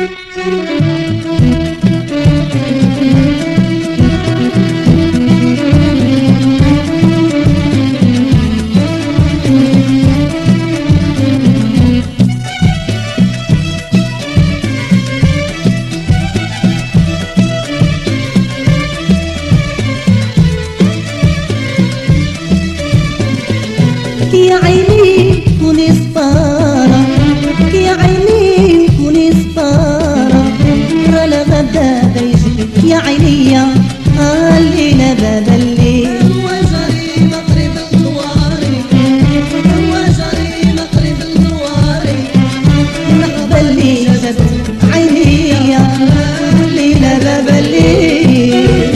يا عيني كوني صبارة، يا عيني كوني صبارة، راه الغدا بيجي يا عيني الليلة باب الليل. هو جري مغرب الدواري، هو جري مغرب الدواري، مرحبا اللي جابت عيني الليلة باب الليل.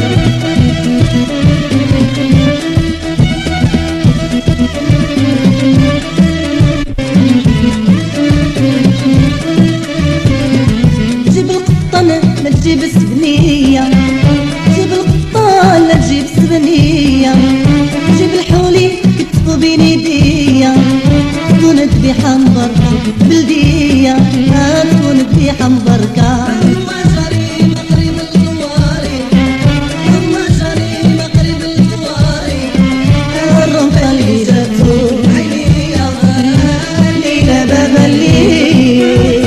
لا تجيب السبنية، جيب القطان لا تجيب السبنية، جيب الحولي كتفو بين يديا، تكون ذبيحة مبركة بلدية، تكون ذبيحة مبركة. هو جري مغرب الدواري، هو جري مغرب الدواري، الرمقة اللي جاتو عيني الليلة باب الليل.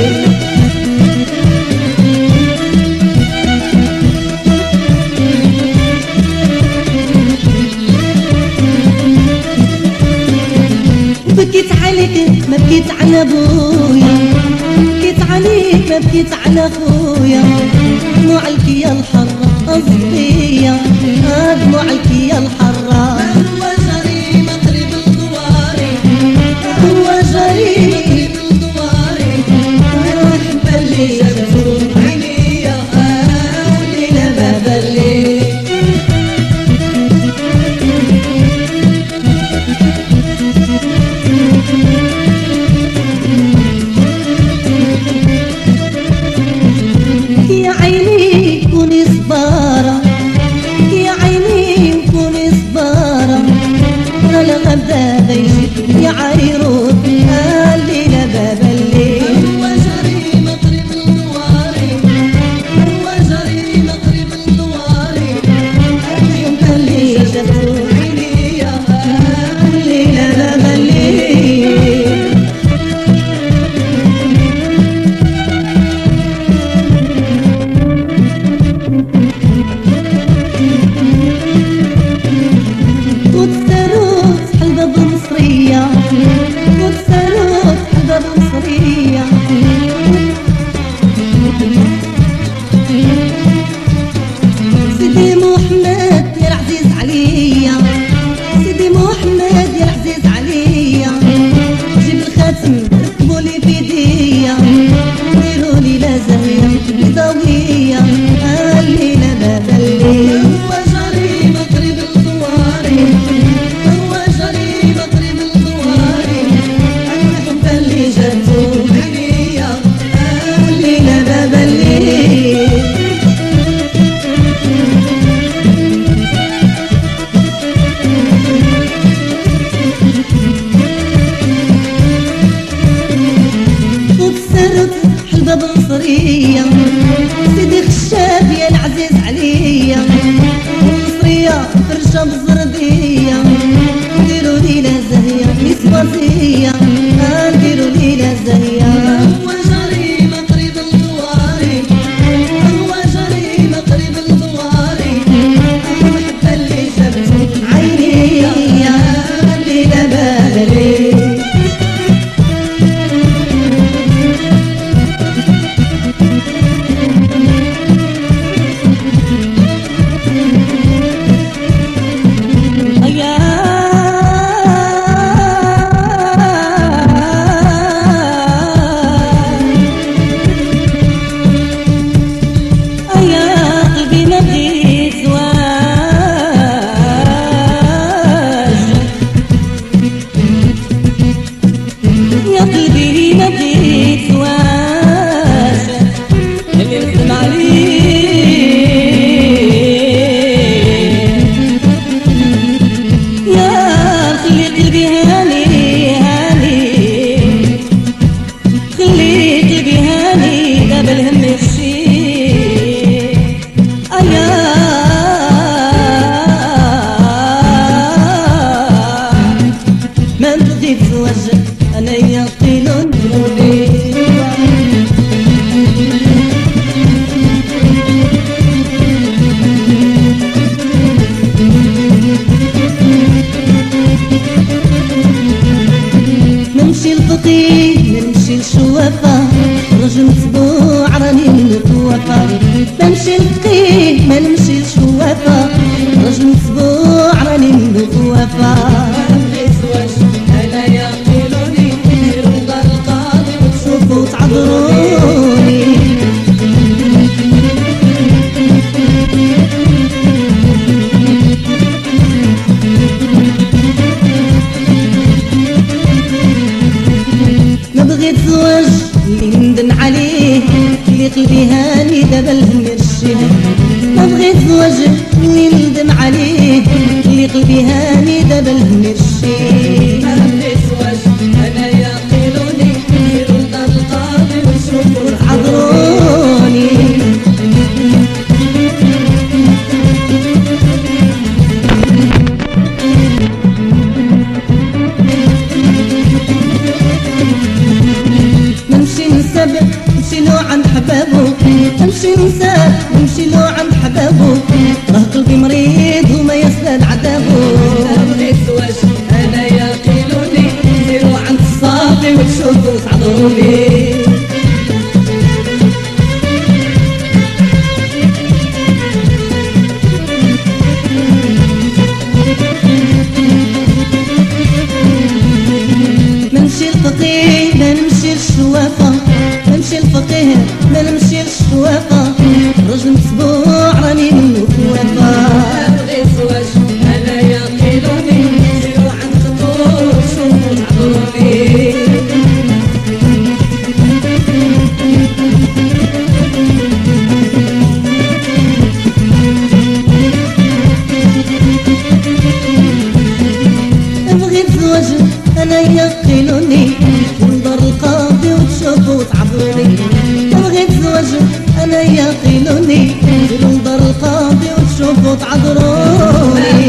بكيت عليك ما بكيت على ابويا، بكيت عليك ما بكيت على خويا، دموعك يا الحرة الصبية، دموعك يا الحرة. هو جري مغرب الدواري، هو جري مغرب الدواري، مرحبا اللي جابتو عيني الليلة باب الليل. يا عيني كوني صبارة، يا عيني كوني صبارة، راه الغدا بيجي يا عيروت الليلة باب الليل. هو جري مغرب الدواري، هو جري مغرب الدواري، مرحبا اللي جابتو عيني الليلة باب الليل. والثالوث حلبة بمصرية، والثالوث حلبة بمصرية، سيدي محمد يا العزيز عليا، سيدي محمد يا العزيز عليا، جيب الخاتم ركبولي في يديا، ديرولي لا زاهية بيضاوية الليلة باب الليل. هو جري مغرب الدواري، هو جري مغرب الدواري، مرحبا اللي جاتو عيني الليلة باب الليل. وبسرت حلبة بمصرية، سيدي خشاب يا العزيز عليا، مصرية فرشة بزردية، ديروا لي لا زاهية نسبازية، ديروا لي لا زاهية. هو جري مغرب الدواري، هو جري مغرب الدواري، مرحبا اللي جابتو عيني الليلة باب الليل. الشوافة بمشي لفقيه ما نمشي لشوافة رجل مسبوع راني من الوفا بغيت زواج انا يعقلوني نديرو دار القاضي وتشوفو وتعذروني ما بغيت زواج اللي ندم عليه اللي قلبي هاني دابا الهم يرشيه ما بغيت زواج اللي ندم عليه اللي قلبي هاني دابا الهم يرشيه بغيت زواج انا يعقلوني نديرو دار القاضي وتشوفو عذروني نمشي نسب نمشي له عند حبابو نمشي نسب نمشي له عند حبابو راه قلبي مريض وما يزداد عذابو بغيت زواج انا يعقلوني نديرو عند الصافي وتشوفو تعذروني نمشي الفقيه ما نمشي للشوافة نمشي الفقيه ما نمشي للشوافة رجل مسبوع راني منو توافى بغيت زواج انا يعقلوني نديرو عند خطور وتشوفو تعذروني بغيت زواج انا يقيلوني ندار القاضي وتشوفو تعذروني بغيت زواج انا يقيلوني ندار القاضي وتشوفو تعذروني